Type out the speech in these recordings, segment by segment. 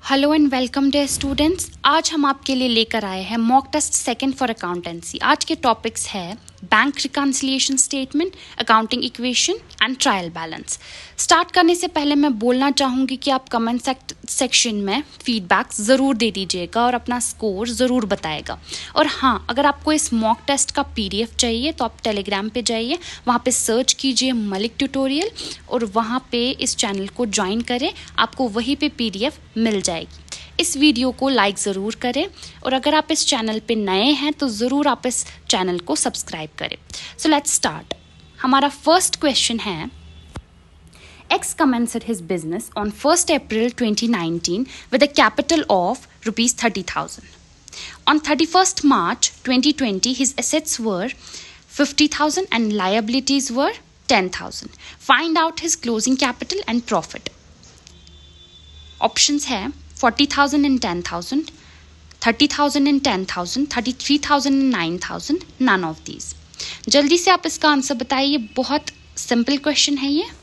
Hello and welcome dear students. आज हम आपके लिए लेकर आए हैं mock test second for accountancy. आज के टॉपिक्स है bank reconciliation statement, accounting equation and trial balance. Start करने से पहले मैं बोलना चाहूँगी कि आप कमेंट सेक्शन में फीडबैक ज़रूर दे दीजिएगा और अपना स्कोर ज़रूर बताएगा। और हाँ, अगर आपको इस मॉक टेस्ट का PDF चाहिए तो आप टेलीग्राम पे जाइए, वहाँ पे सर्च कीजिए मलिक ट्यूटोरियल और वहाँ पे इस चैनल को ज्वाइन करें, आपको वहीं पे PDF मिल जाएगी। इस वीडियो को लाइक ज़रूर करें और अगर आप इस चैनल पे नए हैं तो ज़रूर आप इस चैनल को सब्सक्राइब करें। So let's start. हमारा फर्स्ट क्वेश्चन है, X commenced his business on 1st April 2019 with a capital of rupees 30,000. On 31st March 2020, his assets were 50,000 and liabilities were 10,000. Find out his closing capital and profit. Options है 40,000 and 10,000, 30,000 and 10,000, 33,000 and 9,000, none of these. जल्दी से आप इसका answer बताइए। बहुत simple question है ये।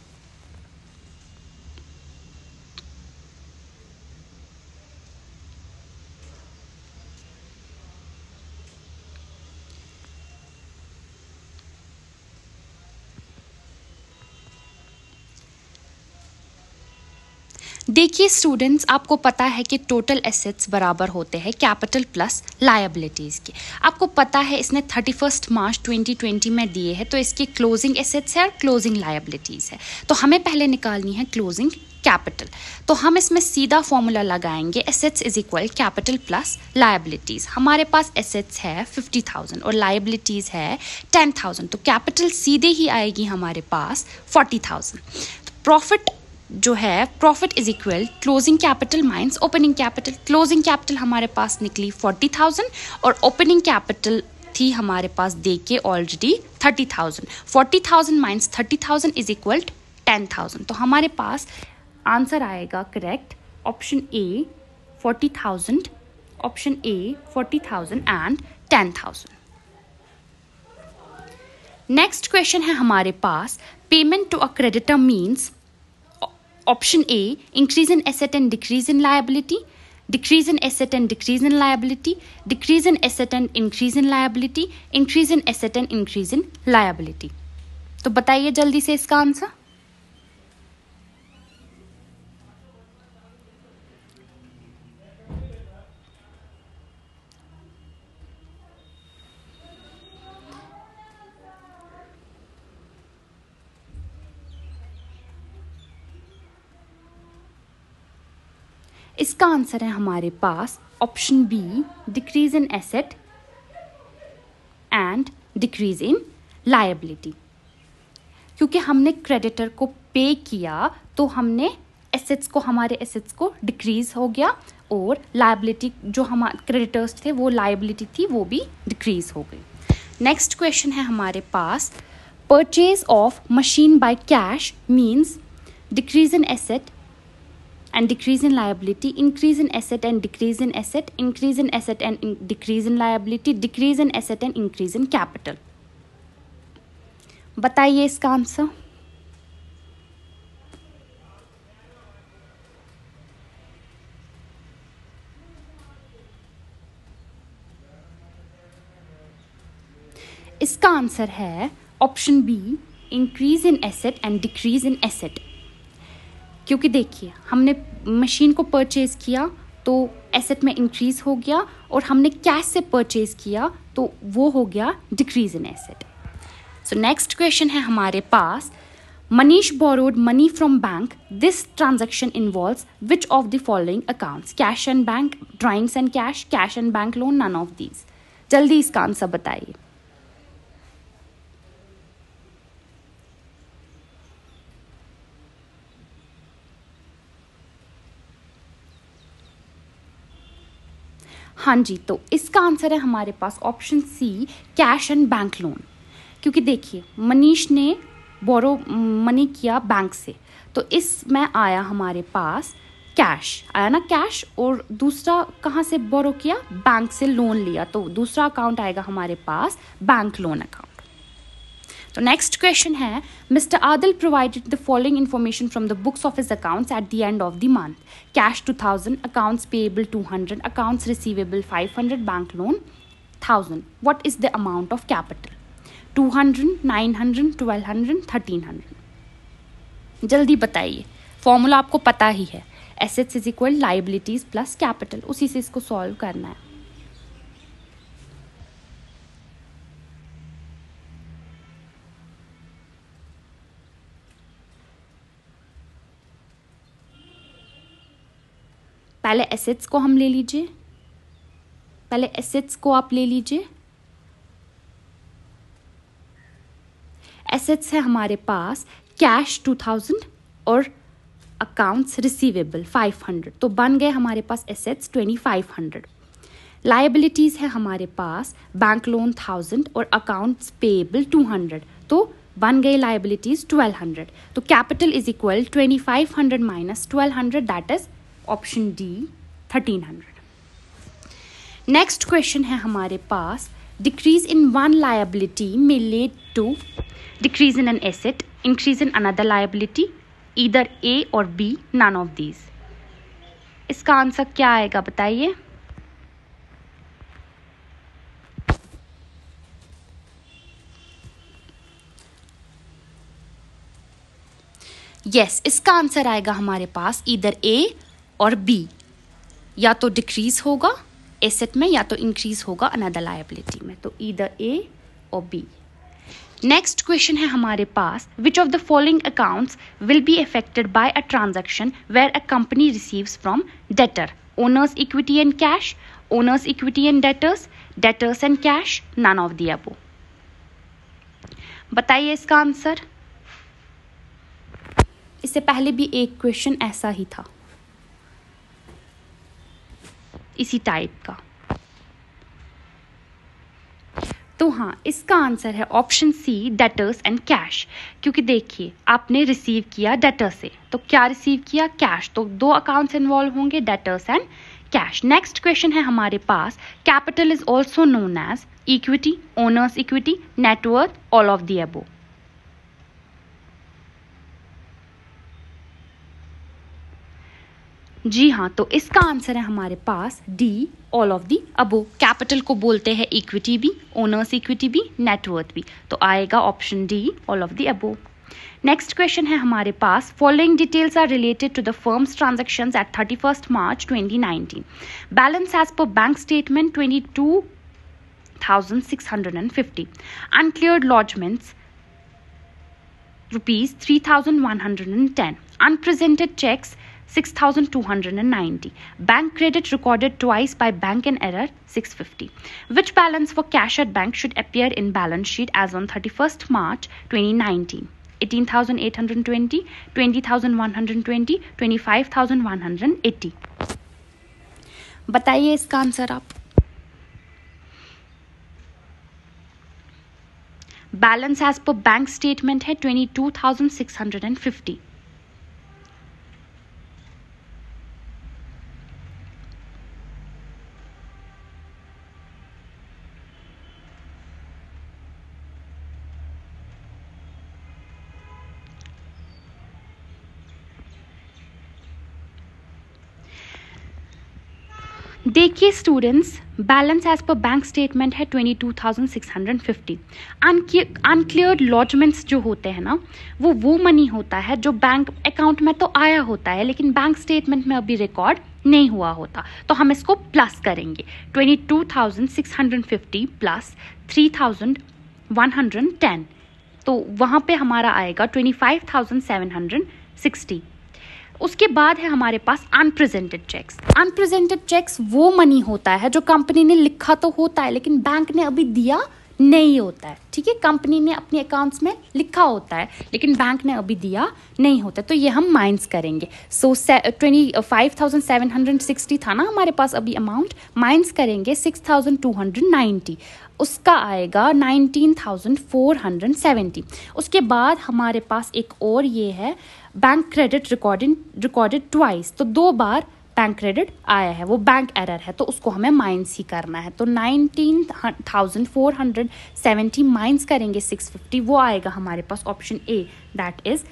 देखिए स्टूडेंट्स, आपको पता है कि टोटल एसेट्स बराबर होते हैं कैपिटल प्लस लायबिलिटीज़ के। आपको पता है इसने 31 मार्च 2020 में दिए हैं, तो इसकी क्लोजिंग एसेट्स है और क्लोजिंग लायबिलिटीज़ है। तो हमें पहले निकालनी है क्लोजिंग कैपिटल। तो हम इसमें सीधा फॉर्मूला लगाएंगे, assets is equal capital plus liabilities. हमारे पास एसेट्स है 50,000 और लायबिलिटीज़ है 10,000, तो कैपिटल सीधे ही आएगी हमारे पास 40,000। प्रॉफिट जो है, profit is equal closing capital minus opening capital. Closing capital हमारे पास निकली 40,000 और ओपनिंग कैपिटल थी हमारे पास दे के ऑलरेडी 30,000। 40,000 minus 30,000 is equal 10,000। तो हमारे पास आंसर आएगा correct option A 40,000, option A 40,000 and 10,000। Next question है हमारे पास, payment to a creditor means Option A, increase in asset and decrease in liability, decrease in asset and decrease in liability, decrease in asset and increase in liability, increase in asset and increase in liability. तो बताइए जल्दी से इसका answer. इसका answer है हमारे पास option B, decrease in asset and decrease in liability. क्योंकि हमने क्रेडिटर को पे किया तो हमने एसेट्स को, हमारे एसेट्स को डिक्रीज हो गया और लायबिलिटी जो हमारे क्रेडिटर्स थे वो लायबिलिटी थी वो भी डिक्रीज हो गई। नेक्स्ट क्वेश्चन है हमारे पास, purchase of machine by cash means decrease in asset and decrease in liability, increase in asset and decrease in asset, increase in asset and decrease in liability, decrease in asset and increase in capital. बताइए इसका answer. इसका answer है option B, increase in asset and decrease in asset. क्योंकि देखिए हमने machine को purchase किया तो एसेट में इंक्रीज हो गया और हमने कैश से परचेज किया तो वो हो गया decrease in asset. So next question है हमारे पास, Manish borrowed money from bank, this transaction involves which of the following accounts, cash and bank, drawings and cash, cash and bank loan, none of these. जल्दी इसका answer बताइए। हाँ जी, तो इसका answer है हमारे पास option C, cash and bank loan. क्योंकि देखिए मनीष ने बोरो मनी किया बैंक से, तो इसमें आया हमारे पास कैश आया ना, कैश, और दूसरा कहाँ से बोरो किया, बैंक से लोन लिया, तो दूसरा अकाउंट आएगा हमारे पास बैंक लोन अकाउंट। तो नेक्स्ट क्वेश्चन है, mister Adil provided the following information from the books of his accounts at the end of the month. Cash 2000, accounts payable 200, accounts receivable 500, bank loan 1000. What is the amount of capital? 200, 900, 1200, 1300. जल्दी बताइए, formula आपको पता ही है, assets is equal liabilities plus capital, उसी से इसको solve करना है. पहले एसेट्स को हम ले लीजिए, पहले एसेट्स को आप ले लीजिए. एसेट्स है हमारे पास कैश 2000 और अकाउंट्स रिसीवेबल 500, तो बन गए हमारे पास एसेट्स 2500. लायबिलिटीज है हमारे पास बैंक लोन 1000 और अकाउंट्स पेएबल 200, तो बन गए लायबिलिटीज 1200. तो capital is equal 2500 minus 1200, that is option D 1300. Next question है हमारे पास, डिक्रीज इन वन लायबिलिटी में lead to decrease in an asset, increase in another liability, either A और बी, नन ऑफ दीज. इसका आंसर क्या आएगा बताइए? यस, इसका आंसर आएगा हमारे पास ईदर ए और बी. या तो डिक्रीज होगा एसेट में या तो इंक्रीज होगा अनदर लायबिलिटी में, तो ईदर ए और बी. नेक्स्ट क्वेश्चन है हमारे पास, which of the following accounts will be affected by a transaction where a company receives from debtor? Owner's equity and cash, owner's equity and debtors, debtors and cash, none of the above. बताइए इसका answer. इससे पहले भी एक question ऐसा ही था, इसी type का. तो हाँ, इसका आंसर है option C, debtors and cash. क्योंकि देखिए, आपने रिसीव किया डेटर से, तो क्या रिसीव किया? कैश. तो दो अकाउंट्स इन्वॉल्व होंगे, debtors and cash. Next question है हमारे पास, capital is also known as equity, owner's equity, net worth, all of the above. जी हाँ, तो इसका आंसर है हमारे पास D, all of the above. Capital को बोलते हैं इक्विटी भी, ओनर्स इक्विटी भी, नेटवर्थ भी, तो आएगा option D, all of the above. Next question है हमारे पास, following details are related to the firm's transactions at 31st March 2019. Balance as per bank statement 22,650. Uncleared lodgements rupees 3,110. Unpresented checks 6,290. Bank credit recorded twice by bank in error 650. Which balance for cash at bank should appear in balance sheet as on 31st March 2019? 18,820, 20,120, 25,180. बताइए इसका answer आप. Balance as per bank statement है 22,650. देखिए students, balance as per bank statement है 22,650. अनक्लियर्ड लॉजमेंट्स जो होते हैं ना, वो मनी होता है जो बैंक अकाउंट में तो आया होता है लेकिन बैंक स्टेटमेंट में अभी रिकॉर्ड नहीं हुआ होता. तो हम इसको प्लस करेंगे. 22,650 प्लस 3,110, तो वहाँ पे हमारा आएगा 25,760. उसके बाद है हमारे पास अनप्रेजेंटेड चेक्स. अनप्रेजेंटेड चेक्स वो मनी होता है जो कंपनी ने लिखा तो होता है लेकिन बैंक ने अभी दिया नहीं होता है. ठीक है, कंपनी ने अपने अकाउंट्स में लिखा होता है लेकिन बैंक ने अभी दिया नहीं होता, तो ये हम माइनस करेंगे. सो 25,760 था ना हमारे पास अभी अमाउंट, माइनस करेंगे 6,290, उसका आएगा 19,470. उसके बाद हमारे पास एक और ये है बैंक क्रेडिट रिकॉर्डेड ट्वाइस, तो 2 बार बैंक क्रेडिट आया है, वो बैंक एरर है, तो उसको हमें माइनस ही करना है। तो 19,470 माइनस करेंगे 650, वो आएगा हमारे पास option A, that is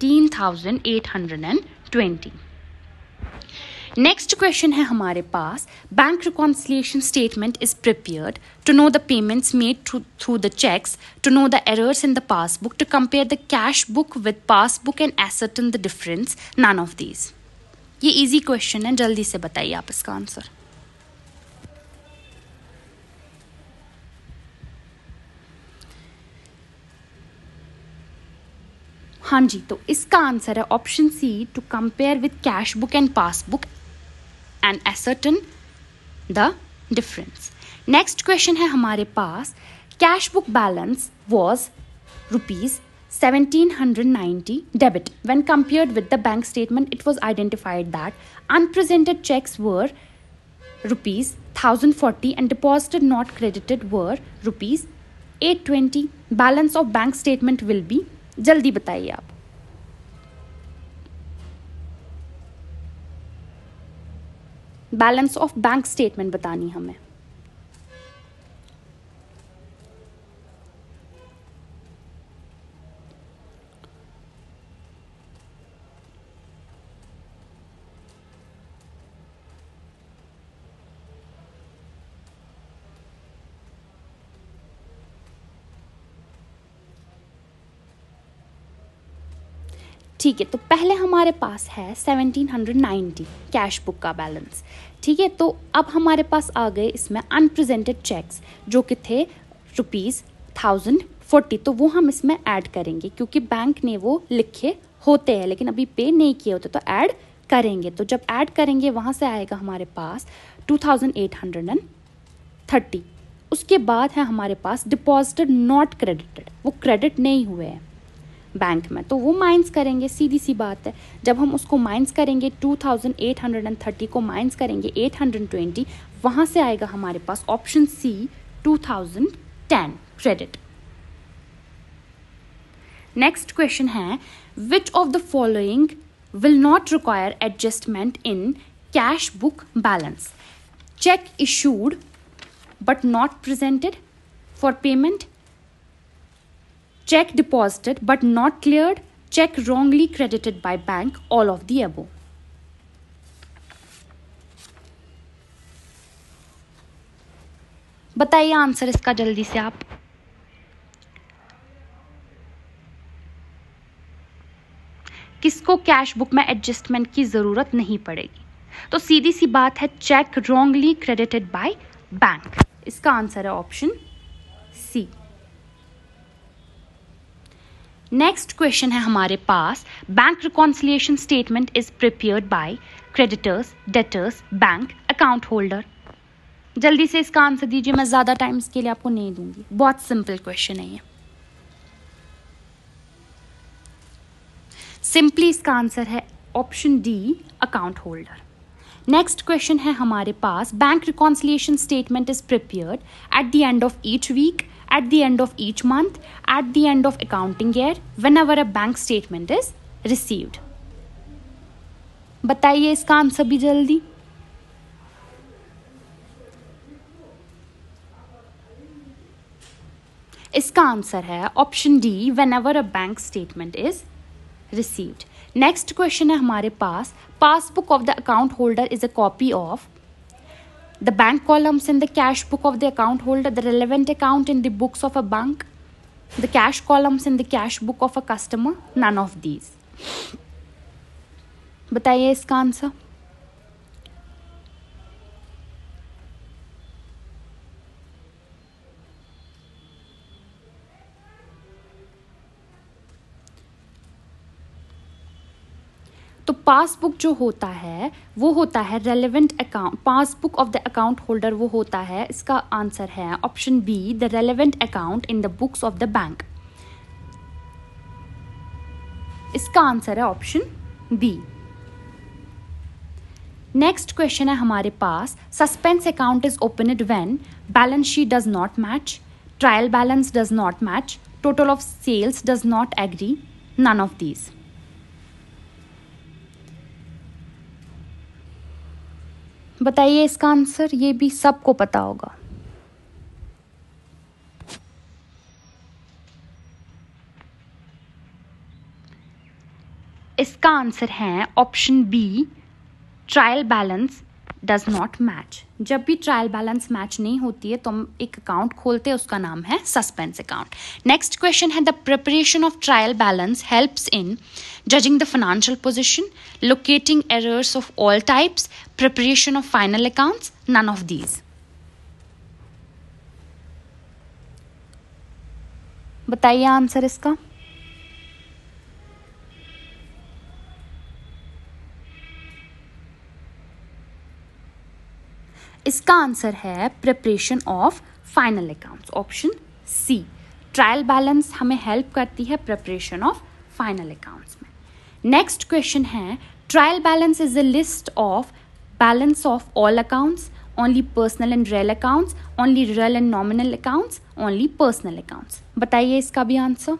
18,820। Next question है हमारे पास, bank reconciliation statement is prepared to know the payments made through the cheques, to know the errors in the passbook, to compare the cash book with passbook and ascertain the difference, none of these. ये easy question है, जल्दी से बताइए आप इसका answer. हाँ जी, तो इसका आंसर है option C, to compare with cash book and passbook and ascertain the difference. Next question है हमारे पास, cash book balance was ₹1790 debit. When compared with the bank statement, it was identified that unpresented checks were ₹1040 and deposited not credited were ₹820. Balance of bank statement will be, जल्दी बताइए आप। Balance of bank statement बतानी हमें। ठीक है, तो पहले हमारे पास है 1790 कैश बुक का बैलेंस। ठीक है, तो अब हमारे पास आ गए इसमें अनप्रेजेंटेड चेक्स जो कि थे ₹1040, तो वो हम इसमें ऐड करेंगे क्योंकि बैंक ने वो लिखे होते हैं लेकिन अभी पे नहीं किए होते, तो ऐड करेंगे। तो जब ऐड करेंगे वहाँ से आएगा हमारे पास 2830। उसके बाद है हमारे पास डिपॉजिटेड नॉट क्रेडिटेड, वो क्रेडिट नहीं हुए हैं बैंक में, तो वो माइनस करेंगे, सीधी सी बात है। जब हम उसको माइनस करेंगे 2830 को माइनस करेंगे 820, वहाँ से आएगा हमारे पास option C 2010 credit. Next question है, which of the following will not require adjustment in cash book balance? Cheque issued but not presented for payment, check deposited but not cleared, check wrongly credited by bank, all of the above. बताइए answer इसका जल्दी से आप। किसको cash book में adjustment की जरूरत नहीं पड़ेगी? तो सीधी सी बात है, cheque wrongly credited by bank. इसका आंसर है ऑप्शन सी। नेक्स्ट क्वेश्चन है हमारे पास, bank reconciliation statement is prepared by creditors, debtors, bank, account holder. जल्दी से इसका आंसर दीजिए, मैं ज्यादा टाइम इसके लिए आपको नहीं दूंगी, बहुत सिंपल क्वेश्चन है ये। सिंपली इसका आंसर है option D, account holder. Next question है हमारे पास, bank reconciliation statement is prepared at the end of each week, at the end of each month, at the end of accounting year, whenever a bank statement is received. बताइए इसका answer भी जल्दी। इसका answer है option D, whenever a bank statement is received. Next question है हमारे पास, passbook of the account holder is a copy of the bank columns in the cash book of the account holder, the relevant account in the books of a bank, the cash columns in the cash book of a customer, none of these. बताइए इसका answer. तो passbook जो होता है वो होता है relevant account, passbook of the account holder वो होता है, इसका आंसर है option B, the relevant account in the books of the bank. इसका आंसर है ऑप्शन बी। नेक्स्ट क्वेश्चन है हमारे पास, suspense account is opened when balance sheet does not match, trial balance does not match, total of sales does not agree, none of these. बताइए इसका answer, ये भी सबको पता होगा। इसका आंसर है option B, trial balance does not match. जब भी ट्रायल बैलेंस मैच नहीं होती है तो हम एक अकाउंट खोलते हैं, उसका नाम है सस्पेंस अकाउंट। नेक्स्ट क्वेश्चन है, the preparation of trial balance helps in judging the financial position, locating errors of all types, preparation of final accounts, none of these. बताइए आंसर इसका। इसका आंसर है preparation of final accounts, option C. Trial balance हमें help करती है preparation of final accounts में। Next question है, trial balance is a list of balance of all accounts, only personal and real accounts, only real and nominal accounts, only personal accounts. बताइए इसका भी answer.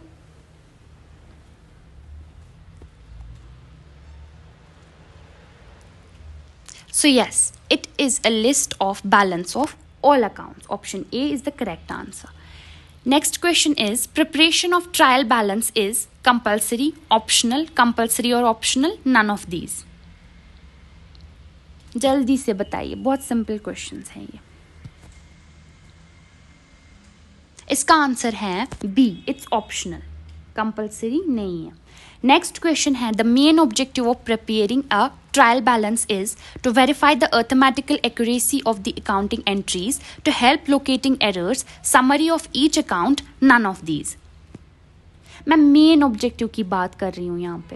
So yes, it is a list of balance of all accounts. Option A is the correct answer. Next question is, preparation of trial balance is compulsory, optional, compulsory or optional, none of these. जल्दी से बताइए, बहुत simple questions हैं ये। इसका answer है B, it's optional, compulsory नहीं है। नेक्स्ट क्वेश्चन है, the main objective of preparing a trial balance is to verify the arithmetical accuracy of the accounting entries, to help locating errors, summary of each account, none of these. मैं main objective की बात कर रही हूं यहां पे।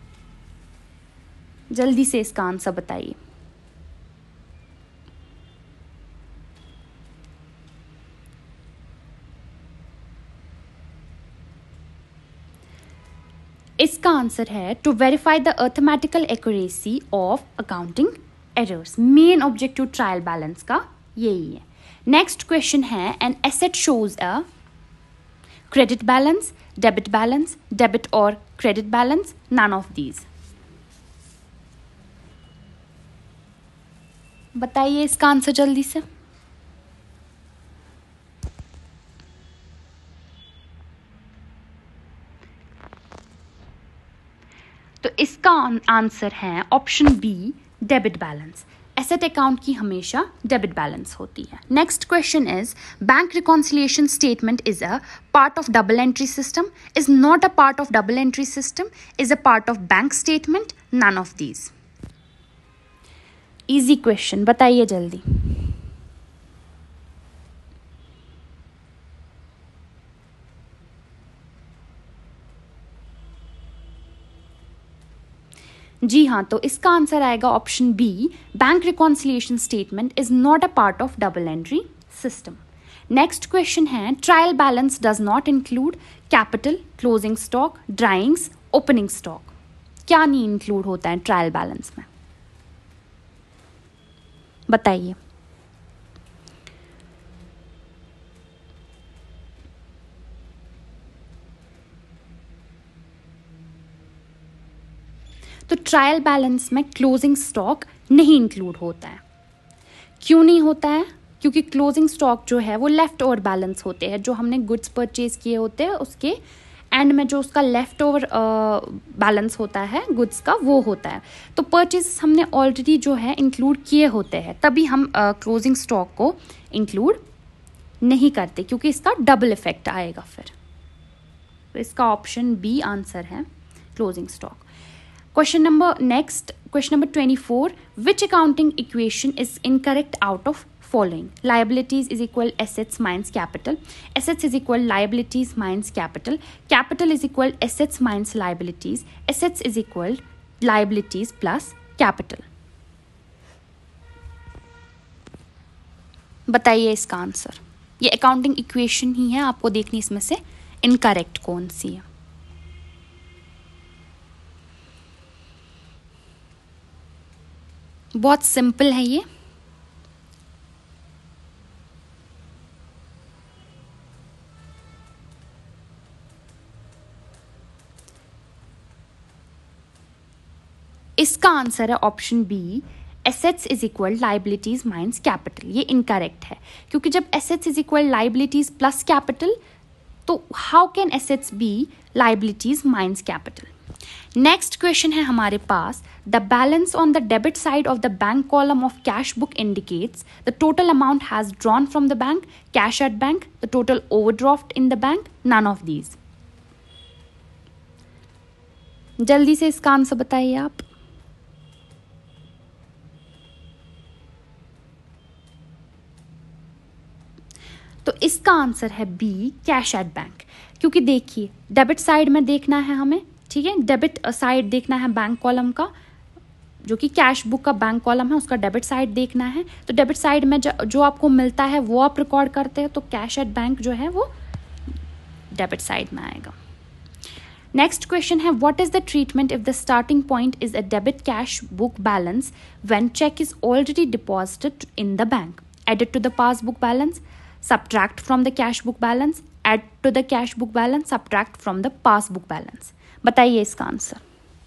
जल्दी से इसका आंसर बताइए। इसका आंसर है to verify the arithmetical accuracy of accounting errors. Main objective trial balance का यही है। नेक्स्ट क्वेश्चन है, an asset shows a credit balance, debit और credit balance, none of these. बताइए इसका आंसर जल्दी से। तो इसका आंसर है option B, debit balance. Asset account की हमेशा डेबिट बैलेंस होती है। Next question is, bank reconciliation statement is a part of double entry system, is not a part of double entry system, is a part of bank statement, none of these. Easy question, बताइए जल्दी। जी हाँ, तो इसका answer आएगा option B, bank reconciliation statement is not a part of double entry system. Next question है, trial balance does not include capital, closing stock, drawings, opening stock. क्या नहीं इंक्लूड होता है ट्रायल बैलेंस में? बताइए। तो ट्रायल बैलेंस में closing stock नहीं इंक्लूड होता है। क्यों नहीं होता है? क्योंकि क्लोजिंग स्टॉक जो है वो लेफ्ट ओवर बैलेंस होते हैं, जो हमने गुड्स परचेज किए होते हैं उसके एंड में जो उसका लेफ्ट ओवर बैलेंस होता है गुड्स का, वो होता है। तो परचेज हमने ऑलरेडी जो है इंक्लूड किए होते हैं, तभी हम क्लोजिंग स्टॉक को इंक्लूड नहीं करते, क्योंकि इसका डबल इफेक्ट आएगा फिर। तो इसका ऑप्शन बी आंसर है, closing stock. Question number 24. Which accounting equation is incorrect out of following? Liabilities is equal assets minus capital. Assets is equal liabilities minus capital. Capital is equal assets minus liabilities. Assets is equal liabilities plus capital. बताइए इसका answer. ये accounting equation ही है, आपको देखनी इसमें से incorrect कौन सी है। बहुत सिंपल है ये। इसका आंसर है option B, assets is equal liabilities minus capital, ये इनकरेक्ट है क्योंकि जब assets is equal liabilities plus capital तो how can assets be liabilities minus capital. Next question है हमारे पास, the balance on the debit side of the bank column of cash book indicates the total amount has drawn from the bank, cash at bank, the total overdraft in the bank, none of these. जल्दी से इसका answer बताइए आप। तो इसका answer है B, cash at bank, क्योंकि देखिए डेबिट साइड में देखना है हमें, ठीक है, डेबिट साइड देखना है बैंक कॉलम का, जो कि कैश बुक का बैंक कॉलम है उसका डेबिट साइड देखना है। तो डेबिट साइड में जो आपको मिलता है वो आप रिकॉर्ड करते हैं, तो कैश एट बैंक जो है वो डेबिट साइड में आएगा। नेक्स्ट क्वेश्चन है, what is the treatment if the starting point is a debit cash book balance when cheque is already deposited in the bank, added to the passbook balance, subtract from the cash book balance, add to the cash book balance, subtract from the passbook balance। बताइए इसका answer.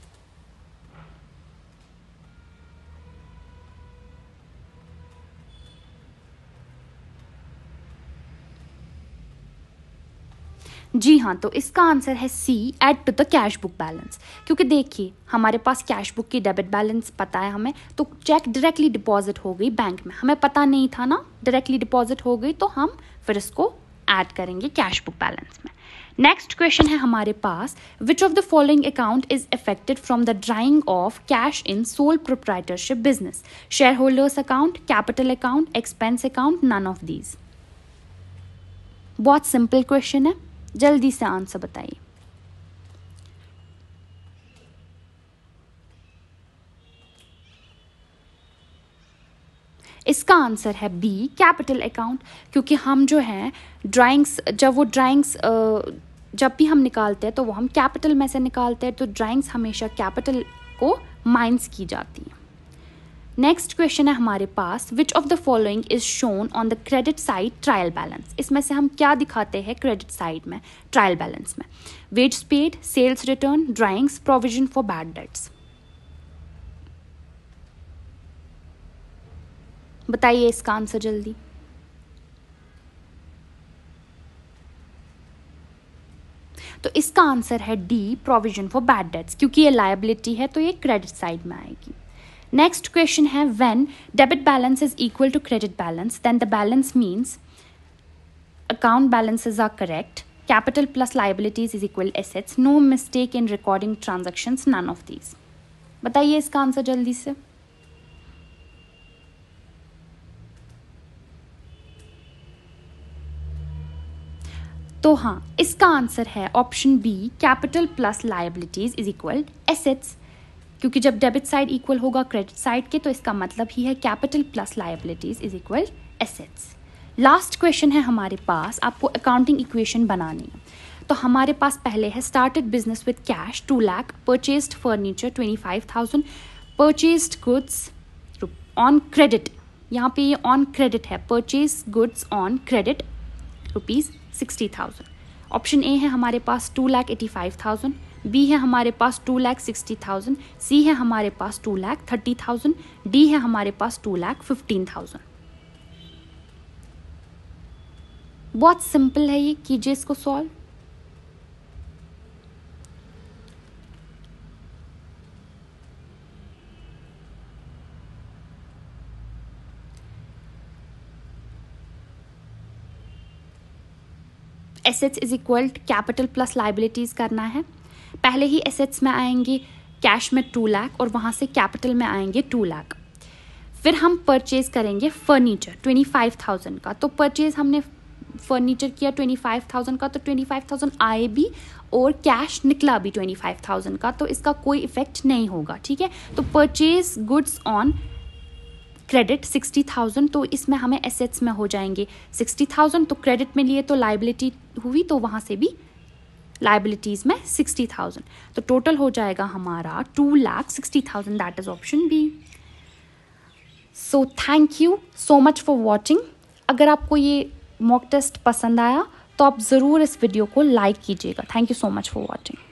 जी हाँ, तो इसका answer है C, add to the cash book balance, क्योंकि देखिए हमारे पास कैश बुक की डेबिट बैलेंस पता है हमें, तो चेक डायरेक्टली डिपॉजिट हो गई बैंक में, हमें पता नहीं था ना, डायरेक्टली डिपॉजिट हो गई तो हम फिर इसको ऐड करेंगे कैश बुक बैलेंस में। नेक्स्ट क्वेश्चन है हमारे पास, which of the following account is affected from the drawing of cash in sole proprietorship business, share holders account, capital account, expense account, none of these. बहुत simple question है, जल्दी से answer बताइए। इसका answer है बी, कैपिटल अकाउंट, क्योंकि हम जो है ड्राइंग्स, जब भी हम निकालते हैं तो वो हम कैपिटल में से निकालते हैं, तो ड्राइंग्स हमेशा कैपिटल को माइनस की जाती हैं। नेक्स्ट क्वेश्चन है हमारे पास, which of the following is shown on the credit side trial balance, इसमें से हम क्या दिखाते हैं क्रेडिट साइड में ट्रायल बैलेंस में, wage paid, sales return, drawings, provision for bad debts. बताइए इसका आंसर जल्दी। तो इसका आंसर है D, provision for bad debts, क्योंकि ये लायबिलिटी है तो ये क्रेडिट साइड में आएगी। नेक्स्ट क्वेश्चन है, when debit balance is equal to credit balance then the balance means account balances are correct, capital plus liabilities is equal assets, no mistake in recording transactions, none of these. बताइए इसका answer जल्दी से। तो हाँ, इसका answer है option B, capital plus liabilities is equal assets, क्योंकि जब डेबिट साइड इक्वल होगा क्रेडिट साइड के तो इसका मतलब ही है capital plus liabilities is equal assets. Last question है हमारे पास, आपको अकाउंटिंग इक्वेशन बनानी है। तो हमारे पास पहले है, started business with cash 2 lakh, purchased furniture 25,000, purchased goods on credit, यहाँ पे ये ऑन क्रेडिट है, purchase goods on credit ₹60,000। Option A है हमारे पास 2,85,000, बी है हमारे पास 2,60,000, सी है हमारे पास 2,30,000, डी है हमारे पास 2,15,000। बहुत सिंपल है ये, कीजिए इसको solve. Assets is equal capital plus liabilities करना है। पहले ही एसेट्स में आएंगे कैश में 2 लाख और वहाँ से कैपिटल में आएंगे 2 लाख। फिर हम परचेज करेंगे फर्नीचर 25,000 का, तो परचेज हमने फर्नीचर किया 25,000 का, तो 25,000 आए भी और कैश निकला भी 25,000 का, तो इसका कोई इफेक्ट नहीं होगा, ठीक है। तो परचेज गुड्स ऑन क्रेडिट 60,000, तो इसमें हमें एसेट्स में हो जाएंगे 60,000, तो क्रेडिट में लिए तो लाइबिलिटी हुई, तो वहाँ से भी लाइबिलिटीज में 60,000, तो टोटल हो जाएगा हमारा 2,60,000, that is option B. So thank you so much for watching. अगर आपको ये मॉक टेस्ट पसंद आया तो आप ज़रूर इस वीडियो को लाइक कीजिएगा। Thank you so much for watching.